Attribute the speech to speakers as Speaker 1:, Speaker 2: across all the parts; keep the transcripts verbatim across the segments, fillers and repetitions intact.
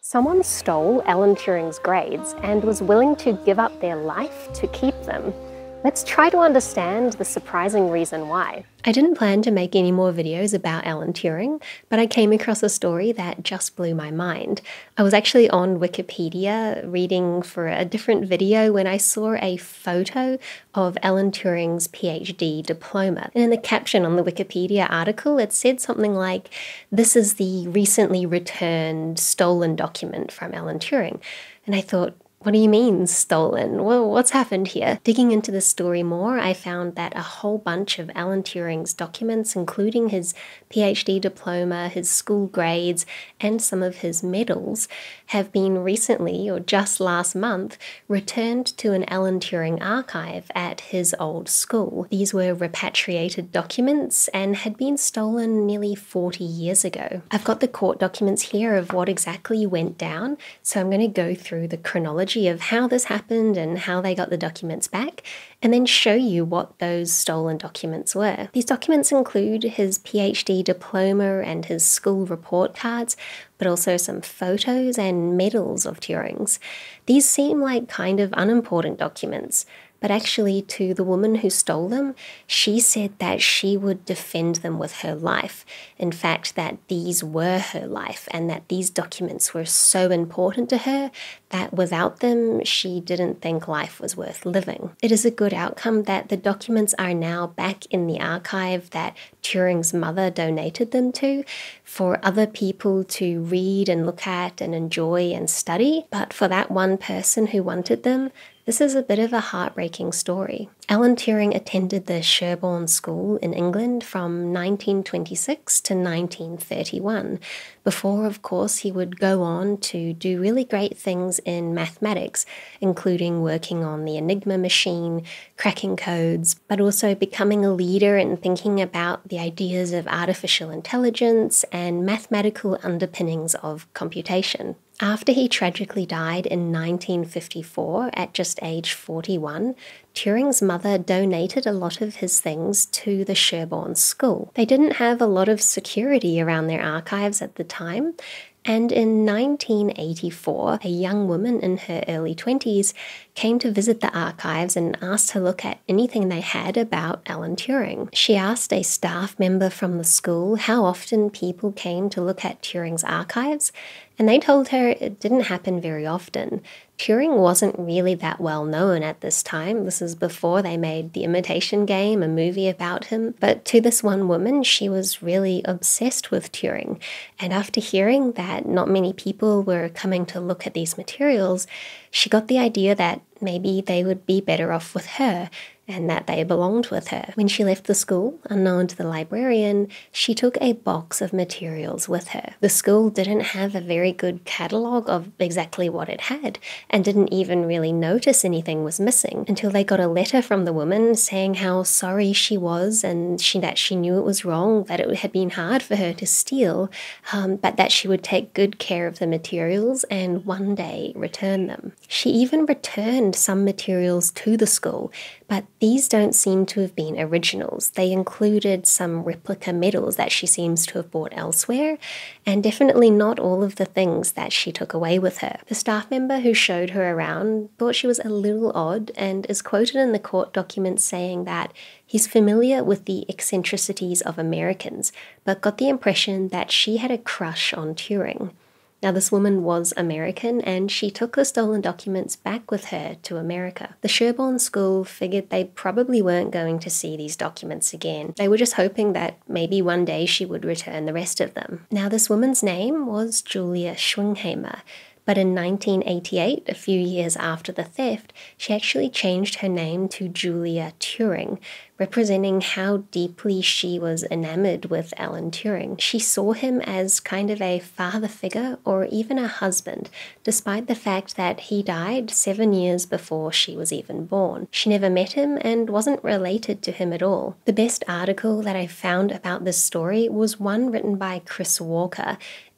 Speaker 1: Someone stole Alan Turing's grades and was willing to give up their life to keep them. Let's try to understand the surprising reason why. I didn't plan to make any more videos about Alan Turing, but I came across a story that just blew my mind. I was actually on Wikipedia reading for a different video when I saw a photo of Alan Turing's PhD diploma. And in the caption on the Wikipedia article, it said something like, "This is the recently returned stolen document from Alan Turing." And I thought, what do you mean, stolen? Well, what's happened here? Digging into the story more, I found that a whole bunch of Alan Turing's documents, including his PhD diploma, his school grades, and some of his medals, have been recently, or just last month, returned to an Alan Turing archive at his old school. These were repatriated documents and had been stolen nearly forty years ago. I've got the court documents here of what exactly went down, so I'm going to go through the chronology of how this happened and how they got the documents back, and then show you what those stolen documents were. These documents include his PhD diploma and his school report cards, but also some photos and medals of Turing's. These seem like kind of unimportant documents, but actually to the woman who stole them, she said that she would defend them with her life. In fact, that these were her life and that these documents were so important to her that without them, she didn't think life was worth living. It is a good outcome that the documents are now back in the archive that Turing's mother donated them to for other people to read and look at and enjoy and study. But for that one person who wanted them, this is a bit of a heartbreaking story. Alan Turing attended the Sherborne School in England from nineteen twenty-six to nineteen thirty-one, before, of course, he would go on to do really great things in mathematics, including working on the Enigma machine, cracking codes, but also becoming a leader in thinking about the ideas of artificial intelligence and mathematical underpinnings of computation. After he tragically died in nineteen fifty-four at just age forty-one, Turing's mother donated a lot of his things to the Sherborne School. They didn't have a lot of security around their archives at the time, and in nineteen eighty-four, a young woman in her early twenties came to visit the archives and asked to look at anything they had about Alan Turing. She asked a staff member from the school how often people came to look at Turing's archives, and they told her it didn't happen very often. Turing wasn't really that well known at this time. This is before they made The Imitation Game, a movie about him. But to this one woman, she was really obsessed with Turing. And after hearing that not many people were coming to look at these materials, she got the idea that maybe they would be better off with her and that they belonged with her. When she left the school, unknown to the librarian, she took a box of materials with her. The school didn't have a very good catalogue of exactly what it had and didn't even really notice anything was missing until they got a letter from the woman saying how sorry she was and she, that she knew it was wrong, that it had been hard for her to steal, um, but that she would take good care of the materials and one day return them. She even returned some materials to the school, but these don't seem to have been originals. They included some replica medals that she seems to have bought elsewhere, and definitely not all of the things that she took away with her. The staff member who showed her around thought she was a little odd and is quoted in the court documents saying that he's familiar with the eccentricities of Americans, but got the impression that she had a crush on Turing. Now, this woman was American, and she took the stolen documents back with her to America. The Sherborne School figured they probably weren't going to see these documents again. They were just hoping that maybe one day she would return the rest of them. Now, this woman's name was Julia Schwingheimer, but in nineteen eighty-eight, a few years after the theft, she actually changed her name to Julia Turing, representing how deeply she was enamored with Alan Turing. She saw him as kind of a father figure or even a husband, despite the fact that he died seven years before she was even born. She never met him and wasn't related to him at all. The best article that I found about this story was one written by Chris Walker,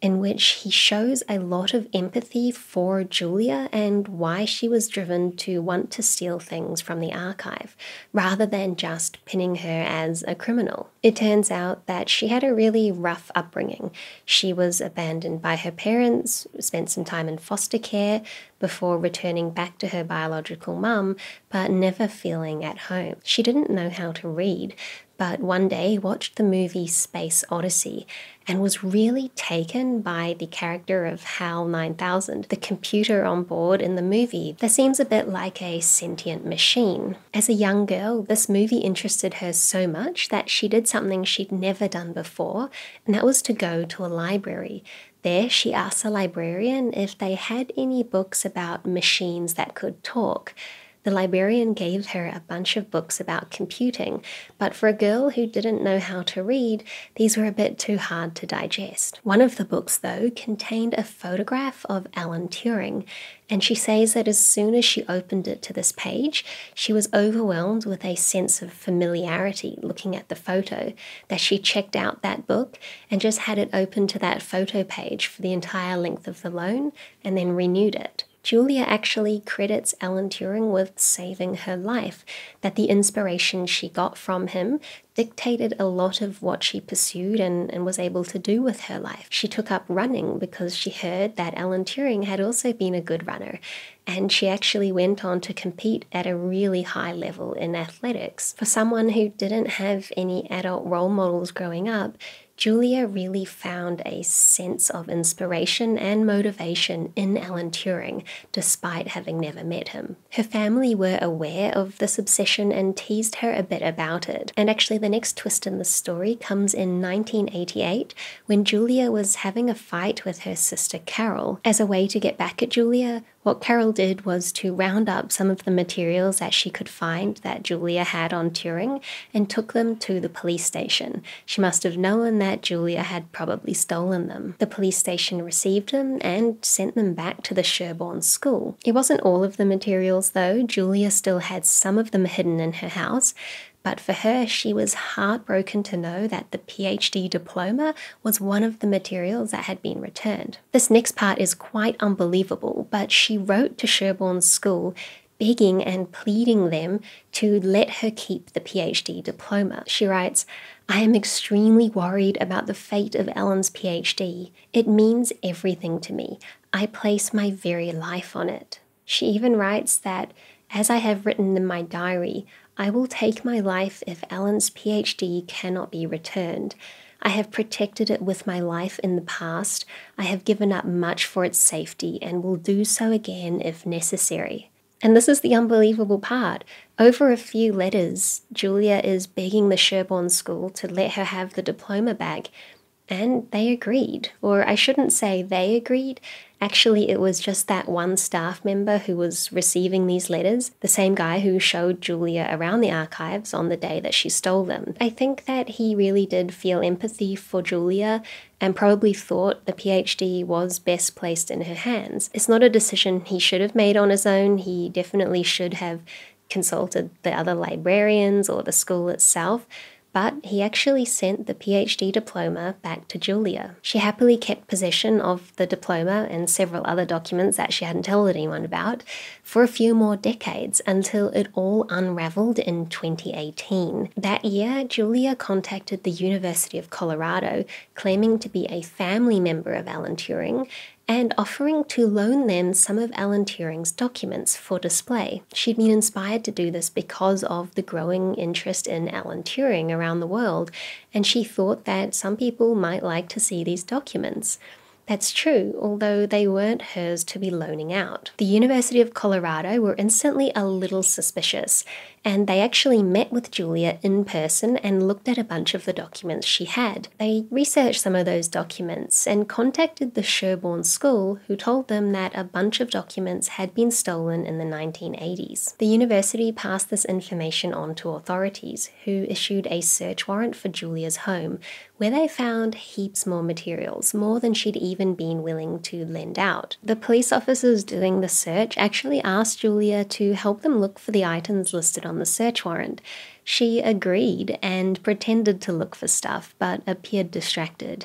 Speaker 1: in which he shows a lot of empathy for Julia and why she was driven to want to steal things from the archive, rather than just pinning her as a criminal. It turns out that she had a really rough upbringing. She was abandoned by her parents, spent some time in foster care before returning back to her biological mum, but never feeling at home. She didn't know how to read, but one day watched the movie Space Odyssey and was really taken by the character of HAL nine thousand, the computer on board in the movie that seems a bit like a sentient machine. As a young girl, this movie interested her so much that she did something she'd never done before, and that was to go to a library. There, she asked the librarian if they had any books about machines that could talk. The librarian gave her a bunch of books about computing, but for a girl who didn't know how to read, these were a bit too hard to digest. One of the books, though, contained a photograph of Alan Turing, and she says that as soon as she opened it to this page, she was overwhelmed with a sense of familiarity looking at the photo, that she checked out that book and just had it open to that photo page for the entire length of the loan and then renewed it. Julia actually credits Alan Turing with saving her life, that the inspiration she got from him dictated a lot of what she pursued and, and was able to do with her life. She took up running because she heard that Alan Turing had also been a good runner, and she actually went on to compete at a really high level in athletics. For someone who didn't have any adult role models growing up, Julia really found a sense of inspiration and motivation in Alan Turing, despite having never met him. Her family were aware of this obsession and teased her a bit about it. And actually the next twist in the story comes in nineteen eighty-eight, when Julia was having a fight with her sister Carol. As a way to get back at Julia, what Carol did was to round up some of the materials that she could find that Julia had on Turing and took them to the police station. She must have known that Julia had probably stolen them. The police station received them and sent them back to the Sherborne school. It wasn't all of the materials though. Julia still had some of them hidden in her house, but for her, she was heartbroken to know that the PhD diploma was one of the materials that had been returned. This next part is quite unbelievable, but she wrote to Sherborne's school begging and pleading them to let her keep the PhD diploma. She writes, "I am extremely worried about the fate of Ellen's PhD. It means everything to me. I place my very life on it." She even writes that, "As I have written in my diary, I will take my life if Ellen's PhD cannot be returned. I have protected it with my life in the past. I have given up much for its safety and will do so again if necessary." And this is the unbelievable part. Over a few letters, Julia is begging the Sherborne school to let her have the diploma back, and they agreed. Or I shouldn't say they agreed. Actually, it was just that one staff member who was receiving these letters, the same guy who showed Julia around the archives on the day that she stole them. I think that he really did feel empathy for Julia and probably thought the PhD was best placed in her hands. It's not a decision he should have made on his own. He definitely should have consulted the other librarians or the school itself, but he actually sent the PhD diploma back to Julia. She happily kept possession of the diploma and several other documents that she hadn't told anyone about for a few more decades until it all unraveled in twenty eighteen. That year, Julia contacted the University of Colorado, claiming to be a family member of Alan Turing and offering to loan them some of Alan Turing's documents for display. She'd been inspired to do this because of the growing interest in Alan Turing around the world, and she thought that some people might like to see these documents. That's true, although they weren't hers to be loaning out. The University of Colorado were instantly a little suspicious, and they actually met with Julia in person and looked at a bunch of the documents she had. They researched some of those documents and contacted the Sherborne School, who told them that a bunch of documents had been stolen in the nineteen eighties. The university passed this information on to authorities, who issued a search warrant for Julia's home, where they found heaps more materials, more than she'd even been willing to lend out. The police officers doing the search actually asked Julia to help them look for the items listed on the search warrant. She agreed and pretended to look for stuff, but appeared distracted.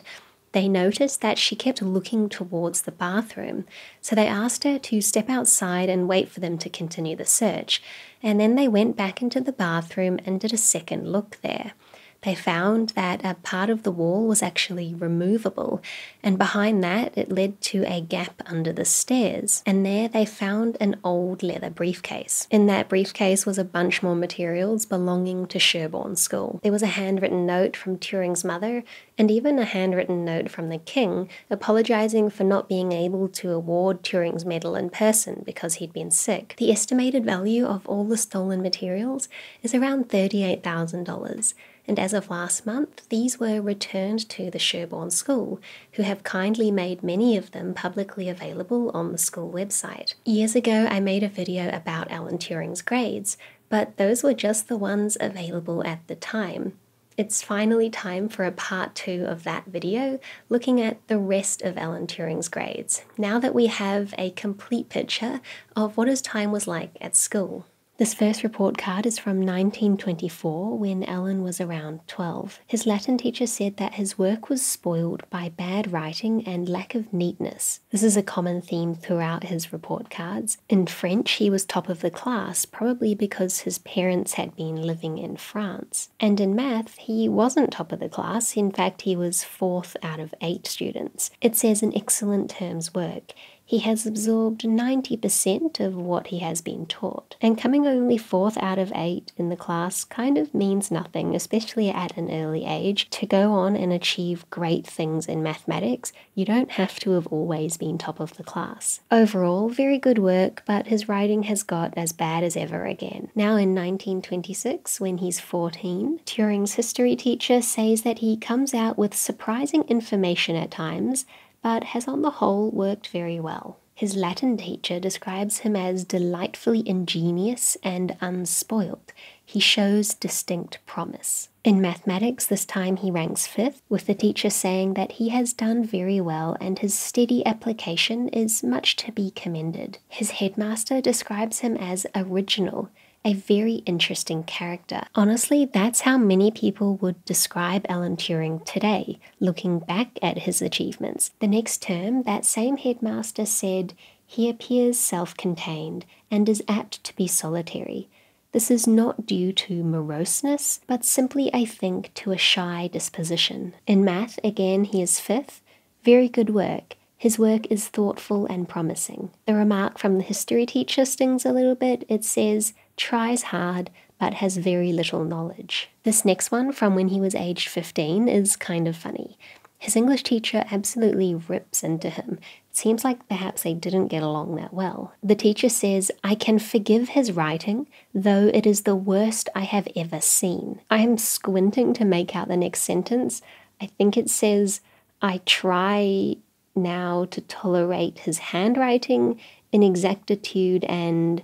Speaker 1: They noticed that she kept looking towards the bathroom, so they asked her to step outside and wait for them to continue the search, and then they went back into the bathroom and did a second look there. They found that a part of the wall was actually removable, and behind that it led to a gap under the stairs, and there they found an old leather briefcase. In that briefcase was a bunch more materials belonging to Sherborne School. There was a handwritten note from Turing's mother, and even a handwritten note from the king apologising for not being able to award Turing's medal in person because he'd been sick. The estimated value of all the stolen materials is around thirty-eight thousand dollars. And as of last month, these were returned to the Sherborne School, who have kindly made many of them publicly available on the school website. Years ago, I made a video about Alan Turing's grades, but those were just the ones available at the time. It's finally time for a part two of that video, looking at the rest of Alan Turing's grades, now that we have a complete picture of what his time was like at school. This first report card is from nineteen twenty-four, when Alan was around twelve. His Latin teacher said that his work was spoiled by bad writing and lack of neatness. This is a common theme throughout his report cards. In French, he was top of the class, probably because his parents had been living in France. And in math, he wasn't top of the class. In fact, he was fourth out of eight students. It says in excellent terms work. He has absorbed ninety percent of what he has been taught. And coming only fourth out of eight in the class kind of means nothing, especially at an early age. To go on and achieve great things in mathematics, you don't have to have always been top of the class. Overall, very good work, but his writing has got as bad as ever again. Now in nineteen twenty-six, when he's fourteen, Turing's history teacher says that he comes out with surprising information at times, but has on the whole worked very well. His Latin teacher describes him as delightfully ingenious and unspoilt. He shows distinct promise. In mathematics, this time he ranks fifth, with the teacher saying that he has done very well and his steady application is much to be commended. His headmaster describes him as original, a very interesting character. Honestly, that's how many people would describe Alan Turing today, looking back at his achievements. The next term, that same headmaster said, he appears self-contained and is apt to be solitary. This is not due to moroseness, but simply, I think, to a shy disposition. In math, again, he is fifth. Very good work. His work is thoughtful and promising. The remark from the history teacher stings a little bit. It says, tries hard, but has very little knowledge. This next one, from when he was aged fifteen, is kind of funny. His English teacher absolutely rips into him. It seems like perhaps they didn't get along that well. The teacher says, I can forgive his writing, though it is the worst I have ever seen. I am squinting to make out the next sentence. I think it says, I try now to tolerate his handwriting, inexactitude, and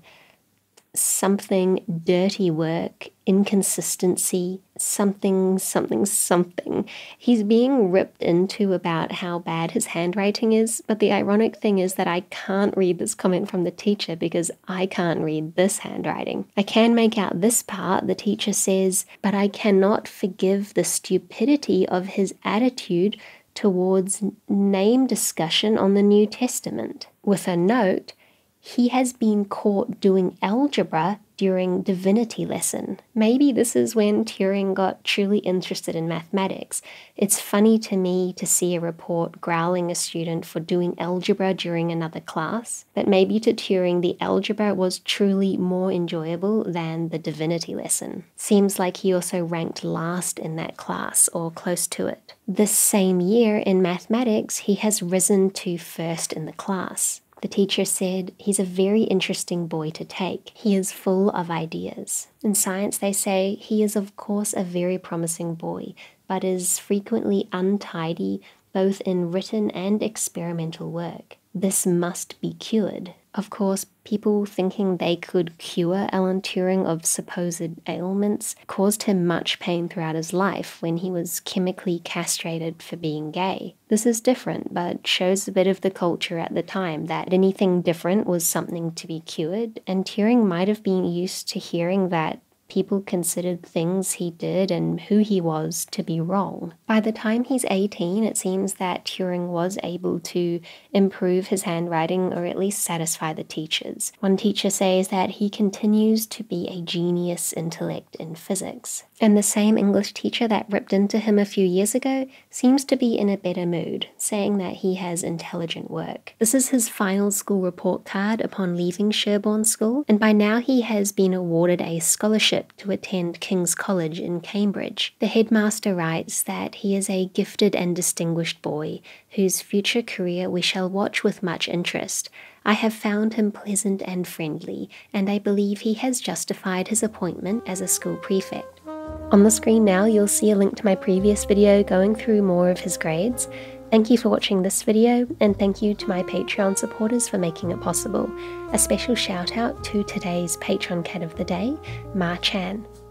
Speaker 1: something dirty work, inconsistency, something, something, something. He's being ripped into about how bad his handwriting is, but the ironic thing is that I can't read this comment from the teacher because I can't read this handwriting. I can make out this part. The teacher says, but I cannot forgive the stupidity of his attitude towards name discussion on the New Testament. With a note, he has been caught doing algebra during divinity lesson. Maybe this is when Turing got truly interested in mathematics. It's funny to me to see a report growling a student for doing algebra during another class, but maybe to Turing the algebra was truly more enjoyable than the divinity lesson. Seems like he also ranked last in that class, or close to it. This same year in mathematics, he has risen to first in the class. The teacher said, he's a very interesting boy to take. He is full of ideas. In science, they say, he is of course a very promising boy, but is frequently untidy, both in written and experimental work. This must be cured. Of course, people thinking they could cure Alan Turing of supposed ailments caused him much pain throughout his life when he was chemically castrated for being gay. This is different, but shows a bit of the culture at the time that anything different was something to be cured, and Turing might have been used to hearing that people considered things he did and who he was to be wrong. By the time he's eighteen, it seems that Turing was able to improve his handwriting or at least satisfy the teachers. One teacher says that he continues to be a genius intellect in physics. And the same English teacher that ripped into him a few years ago seems to be in a better mood, saying that he has intelligent work. This is his final school report card upon leaving Sherborne School, and by now he has been awarded a scholarship to attend King's College in Cambridge. The headmaster writes that he is a gifted and distinguished boy, whose future career we shall watch with much interest. I have found him pleasant and friendly, and I believe he has justified his appointment as a school prefect. On the screen now, you'll see a link to my previous video going through more of his grades. Thank you for watching this video, and thank you to my Patreon supporters for making it possible. A special shout out to today's Patron Cat of the Day, Ma Chan.